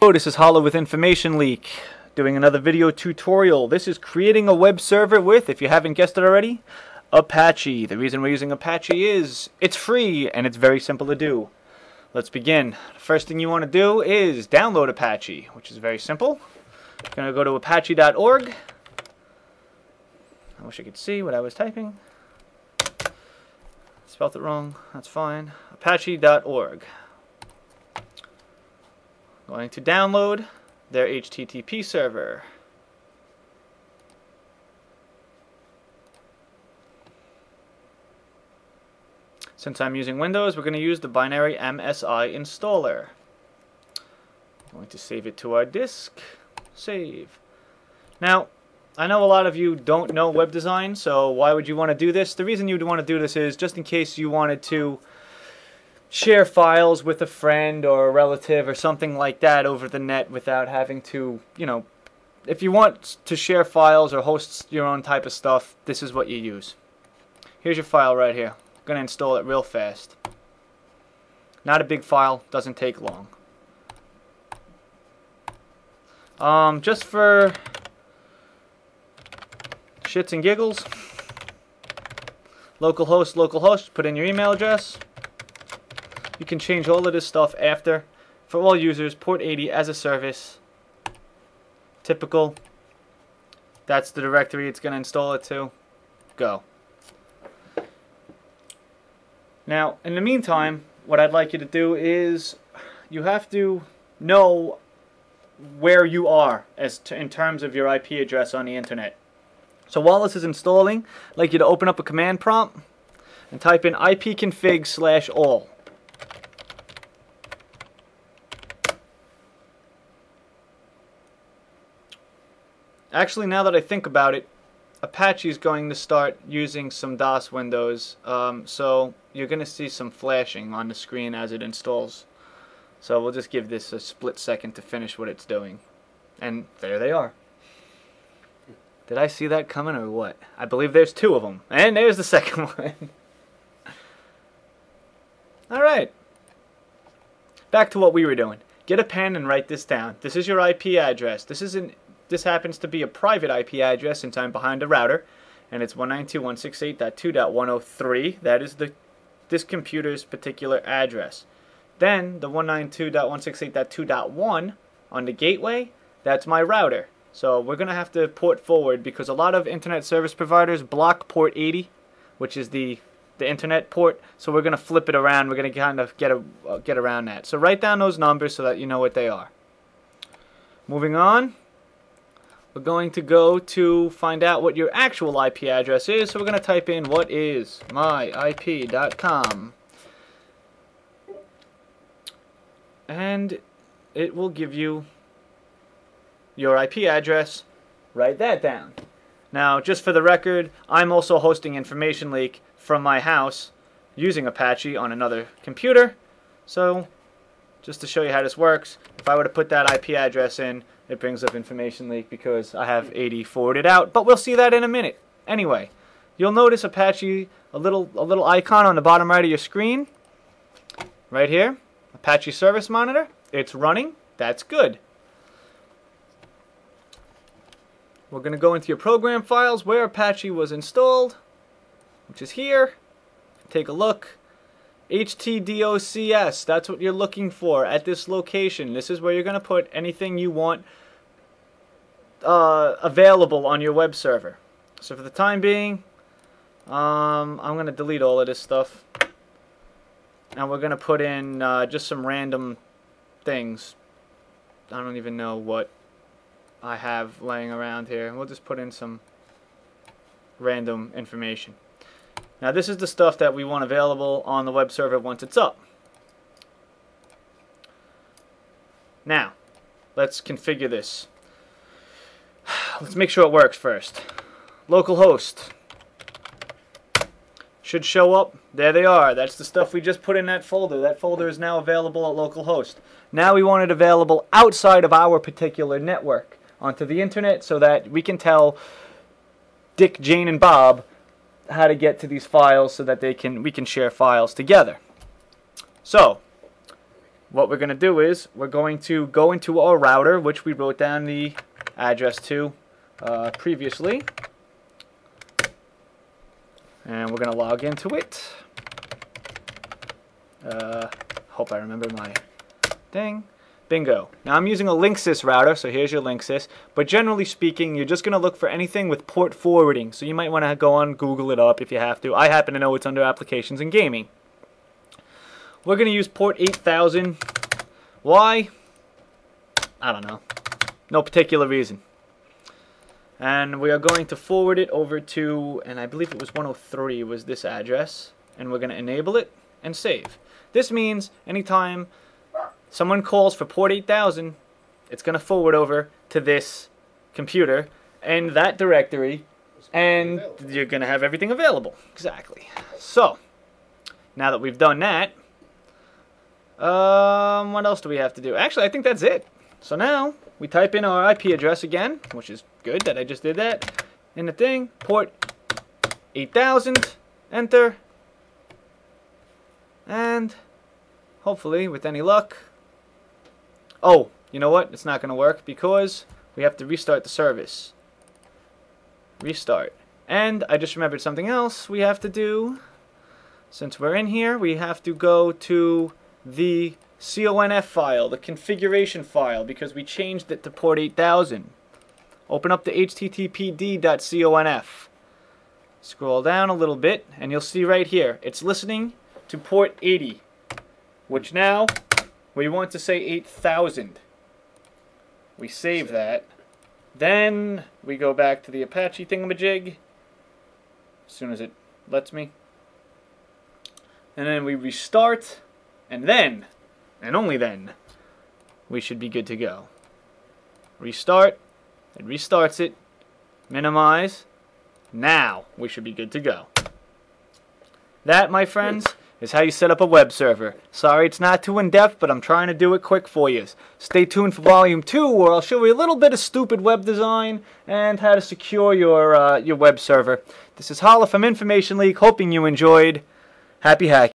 Hello, this is Hollow with Information Leak, doing another video tutorial. This is creating a web server with, if you haven't guessed it already, Apache. The reason we're using Apache is it's free and it's very simple to do. Let's begin. The first thing you want to do is download Apache, which is very simple. You're going to go to apache.org. I wish I could see what I was typing. Spelled it wrong. That's fine. Apache.org. Going to download their HTTP server. Since I'm using Windows, we're going to use the binary MSI installer. I'm going to save it to our disk. Save. Now, I know a lot of you don't know web design, so why would you want to do this? The reason you'd want to do this is just in case you wanted to share files with a friend or a relative or something like that over the net without having to, if you want to share files or host your own type of stuff, this is what you use. Here's your file right here. I'm going to install it real fast. Not a big file, doesn't take long. Just for shits and giggles, localhost, put in your email address. You can change all of this stuff after. For all users, port 80 as a service. Typical. That's the directory it's going to install it to. Go. Now, in the meantime, what I'd like you to do is you have to know where you are in terms of your IP address on the internet. So while this is installing, I'd like you to open up a command prompt and type in ipconfig/all. Actually, now that I think about it, Apache is going to start using some DOS windows, so you're going to see some flashing on the screen as it installs. So we'll just give this a split second to finish what it's doing. And there they are. Did I see that coming or what? I believe there's two of them. And there's the second one. Alright. Back to what we were doing. Get a pen and write this down. This is your IP address. This happens to be a private IP address since I'm behind a router, and it's 192.168.2.103. That is this computer's particular address. Then the 192.168.2.1 on the gateway, that's my router. So we're going to have to port forward because a lot of internet service providers block port 80, which is the internet port. So we're going to flip it around. We're going to kind of get around that. So write down those numbers so that you know what they are. Moving on. We're going to go to find out what your actual IP address is. So we're going to type in whatismyip.com. And it will give you your IP address. Write that down. Now, just for the record, I'm also hosting Information Leak from my house using Apache on another computer. So, just to show you how this works, if I were to put that IP address in, it brings up Information Leak because I have 80 forwarded out, but we'll see that in a minute. Anyway, you'll notice Apache, a little icon on the bottom right of your screen, right here, Apache Service Monitor. It's running. That's good. We're going to go into your program files where Apache was installed, which is here. Take a look. htdocs, that's what you're looking for at this location. This is where you're going to put anything you want available on your web server. So for the time being, I'm going to delete all of this stuff. And we're going to put in just some random things. I don't even know what I have laying around here. We'll just put in some random information. Now this is the stuff that we want available on the web server once it's up. Now, let's configure this. Let's make sure it works first. Localhost should show up. There they are. That's the stuff we just put in that folder. That folder is now available at localhost. Now we want it available outside of our particular network onto the internet so that we can tell Dick, Jane, and Bob how to get to these files so that we can share files together. So what we're going to do is we're going to go into our router, which we wrote down the address to previously. And we're going to log into it. Hope I remember my thing. Bingo. Now I'm using a Linksys router, so here's your Linksys. But generally speaking, you're just going to look for anything with port forwarding. So you might want to go on, Google it up if you have to. I happen to know it's under applications and gaming. We're going to use port 8000. Why? I don't know. No particular reason. And we are going to forward it over to, and I believe it was 103 was this address. And we're going to enable it and save. This means anytime someone calls for port 8000, it's going to forward over to this computer and that directory, and you're going to have everything available. Exactly. So, now that we've done that, what else do we have to do? Actually, I think that's it. So now, we type in our IP address again, which is good that I just did that, in the thing, port 8000, enter, and hopefully, with any luck, oh, you know what? It's not going to work because we have to restart the service. Restart. And I just remembered something else we have to do. Since we're in here, we have to go to the CONF file, the configuration file, because we changed it to port 8000. Open up the httpd.conf. Scroll down a little bit, and you'll see right here, it's listening to port 80, which now we want to say 8000. We save that. Then we go back to the Apache thingamajig as soon as it lets me. And then we restart, and then, and only then, we should be good to go. Restart, it restarts it, minimize, now we should be good to go. That, my friends, is how you set up a web server. Sorry it's not too in-depth, but I'm trying to do it quick for you. Stay tuned for Volume 2, where I'll show you a little bit of stupid web design and how to secure your web server. This is Holla from Information League, hoping you enjoyed. Happy hacking.